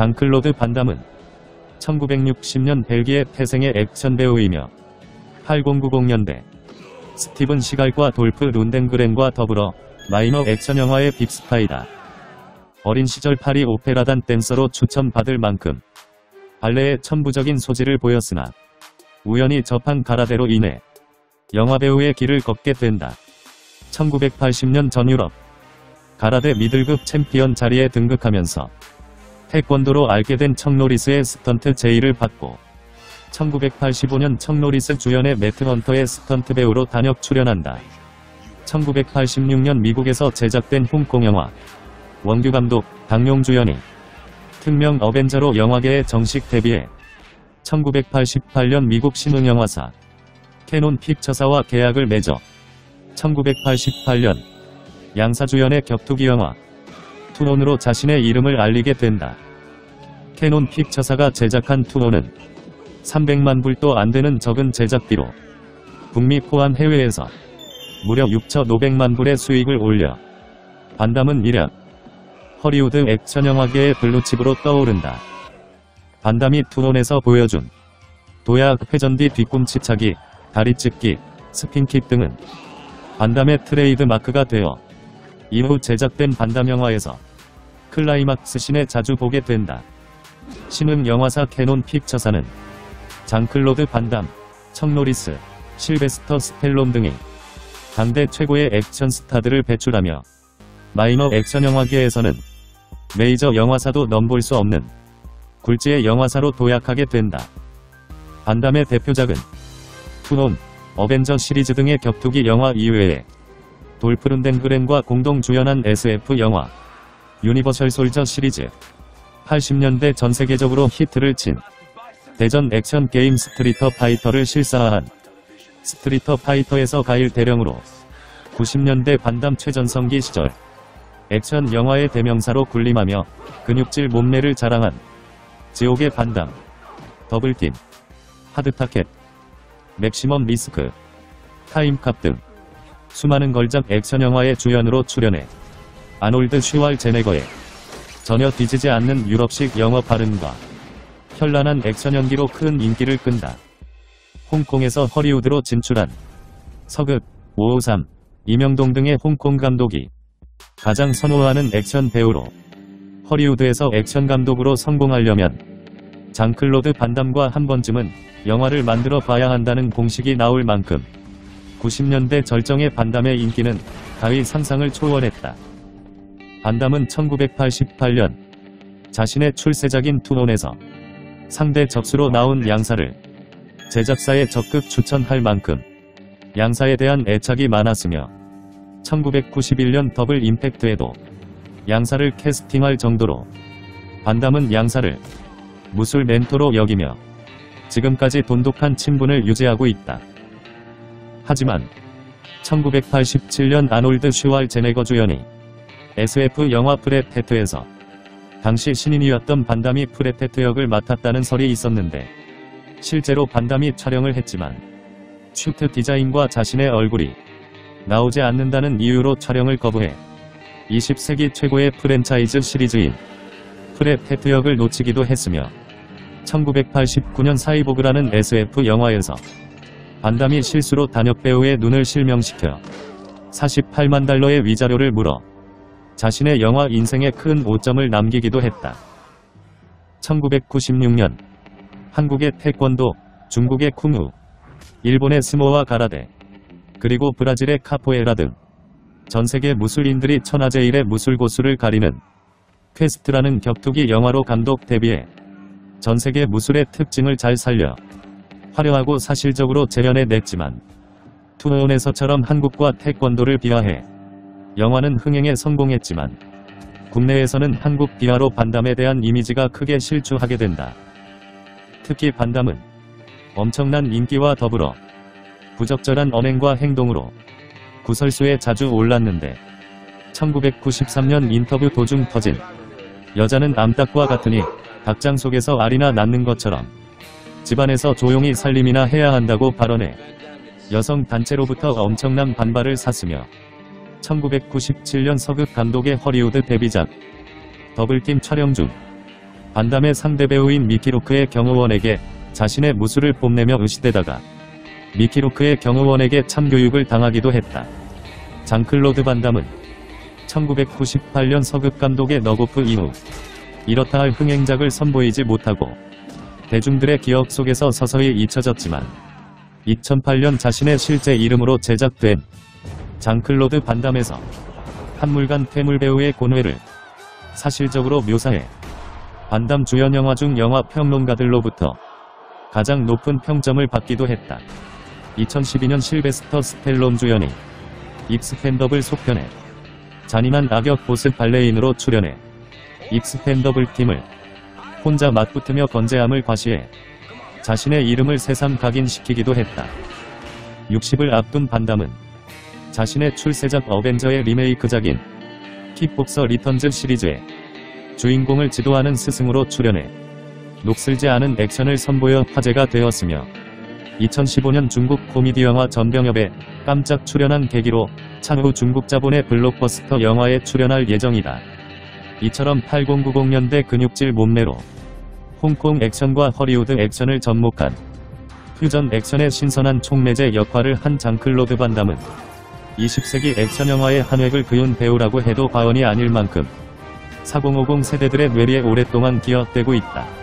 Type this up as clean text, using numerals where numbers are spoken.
장클로드 반담은 1960년 벨기에 태생의 액션 배우이며 80-90년대 스티븐 시갈과 돌프 룬덴그렌과 더불어 마이너 액션 영화의 빅스타이다. 어린 시절 파리 오페라단 댄서로 추천받을 만큼 발레의 천부적인 소질을 보였으나 우연히 접한 가라데로 인해 영화배우의 길을 걷게 된다. 1980년 전유럽 가라데 미들급 챔피언 자리에 등극하면서 태권도로 알게 된 척 노리스의 스턴트 제의를 받고 1985년 척 노리스 주연의 매트 헌터의 스턴트 배우로 단역 출연한다. 1986년 미국에서 제작된 홍콩 영화 원규 감독, 당용 주연이 특명 어벤져로 영화계에 정식 데뷔해 1988년 미국 신흥영화사 캐논 픽처사와 계약을 맺어 1988년 양사 주연의 격투기 영화 투혼으로 자신의 이름을 알리게 된다. 캐논 픽처사가 제작한 투혼은 300만 불도 안되는 적은 제작비로 북미 포함 해외에서 무려 6,500만 불의 수익을 올려 반담은 일약 허리우드 액션 영화계의 블루칩으로 떠오른다. 반담이 투혼에서 보여준 도약 회전뒤 뒤꿈치 차기, 다리 찢기, 스핀킥 등은 반담의 트레이드 마크가 되어 이후 제작된 반담 영화에서 클라이막스 씬에 자주 보게 된다. 신흥 영화사 캐논 픽처사는 장클로드 반담, 척 노리스, 실베스터 스텔론 등이 당대 최고의 액션 스타들을 배출하며 마이너 액션 영화계에서는 메이저 영화사도 넘볼 수 없는 굴지의 영화사로 도약하게 된다. 반담의 대표작은 투혼, 어벤져 시리즈 등의 격투기 영화 이외에 돌프 룬덴그렌과 공동 주연한 SF 영화 유니버설 솔저 시리즈, 80년대 전세계적으로 히트를 친 대전 액션 게임 스트리터 파이터를 실사화한 스트리터 파이터에서 가일 대령으로 90년대 반담 최전성기 시절 액션 영화의 대명사로 군림하며 근육질 몸매를 자랑한 지옥의 반담, 더블팀, 하드타켓, 맥시멈 리스크, 타임캅 등 수많은 걸작 액션 영화의 주연으로 출연해 아놀드 슈왈제네거의 전혀 뒤지지 않는 유럽식 영어 발음과 현란한 액션 연기로 큰 인기를 끈다. 홍콩에서 허리우드로 진출한 서극, 553, 이명동 등의 홍콩 감독이 가장 선호하는 액션 배우로 허리우드에서 액션 감독으로 성공하려면 장클로드 반담과 한 번쯤은 영화를 만들어 봐야 한다는 공식이 나올 만큼 90년대 절정의 반담의 인기는 가히 상상을 초월했다. 반담은 1988년 자신의 출세작인 투혼에서 상대 적수로 나온 양사를 제작사에 적극 추천할 만큼 양사에 대한 애착이 많았으며 1991년 더블 임팩트에도 양사를 캐스팅할 정도로 반담은 양사를 무술 멘토로 여기며 지금까지 돈독한 친분을 유지하고 있다. 하지만 1987년 아놀드 슈왈제네거 주연이 SF 영화 프레테트에서 당시 신인이었던 반담이 프레테트 역을 맡았다는 설이 있었는데 실제로 반담이 촬영을 했지만 슈트 디자인과 자신의 얼굴이 나오지 않는다는 이유로 촬영을 거부해 20세기 최고의 프랜차이즈 시리즈인 프레테트 역을 놓치기도 했으며 1989년 사이보그라는 SF 영화에서 반담이 실수로 단역 배우의 눈을 실명시켜 48만 달러의 위자료를 물어 자신의 영화 인생에 큰 오점을 남기기도 했다. 1996년 한국의 태권도, 중국의 쿵우, 일본의 스모와 가라데, 그리고 브라질의 카포에라 등 전세계 무술인들이 천하제일의 무술고수를 가리는 퀘스트라는 격투기 영화로 감독 데뷔해 전세계 무술의 특징을 잘 살려 화려하고 사실적으로 재현해냈지만 투혼에서처럼 한국과 태권도를 비하해 영화는 흥행에 성공했지만 국내에서는 한국 비하로 반담에 대한 이미지가 크게 실추하게 된다. 특히 반담은 엄청난 인기와 더불어 부적절한 언행과 행동으로 구설수에 자주 올랐는데 1993년 인터뷰 도중 터진 여자는 암탉과 같으니 닭장 속에서 알이나 낳는 것처럼 집안에서 조용히 살림이나 해야 한다고 발언해 여성 단체로부터 엄청난 반발을 샀으며 1997년 서극 감독의 허리우드 데뷔작 더블팀 촬영 중 반담의 상대 배우인 미키 로크의 경호원에게 자신의 무술을 뽐내며 의시되다가 미키 로크의 경호원에게 참교육을 당하기도 했다. 장클로드 반담은 1998년 서극 감독의 너고프 이후 이렇다 할 흥행작을 선보이지 못하고 대중들의 기억 속에서 서서히 잊혀졌지만 2008년 자신의 실제 이름으로 제작된 장클로드 반담에서 한물간 퇴물 배우의 고뇌를 사실적으로 묘사해 반담 주연 영화 중 영화 평론가들로부터 가장 높은 평점을 받기도 했다. 2012년 실베스터 스텔론 주연의 익스펜더블 속편에 잔인한 악역 보스 발레인으로 출연해 익스펜더블 팀을 혼자 맞붙으며 건재함을 과시해 자신의 이름을 새삼 각인시키기도 했다. 60을 앞둔 반담은 자신의 출세작 어벤져의 리메이크작인 킥복서 리턴즈 시리즈의 주인공을 지도하는 스승으로 출연해 녹슬지 않은 액션을 선보여 화제가 되었으며 2015년 중국 코미디 영화 전병엽에 깜짝 출연한 계기로 차후 중국 자본의 블록버스터 영화에 출연할 예정이다. 이처럼 8090년대 근육질 몸매로 홍콩 액션과 허리우드 액션을 접목한 퓨전 액션의 신선한 촉매제 역할을 한 장클로드 반담은 20세기 액션 영화의 한 획을 그은 배우라고 해도 과언이 아닐 만큼 4050 세대들의 뇌리에 오랫동안 기억되고 있다.